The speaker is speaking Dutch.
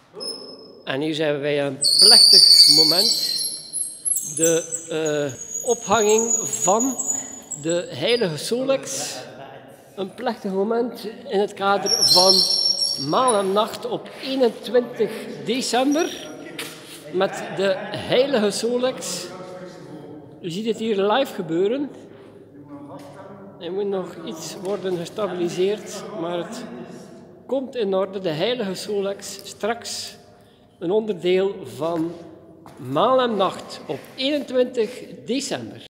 En hier zijn we bij een plechtig moment. De ophanging van de heilige Solex. Een plechtig moment in het kader van Maal en Nacht op 21 december. Met de heilige Solex. U ziet het hier live gebeuren. Er moet nog iets worden gestabiliseerd, maar het komt in orde. De heilige Solex, straks een onderdeel van Maal en Nacht op 21 december.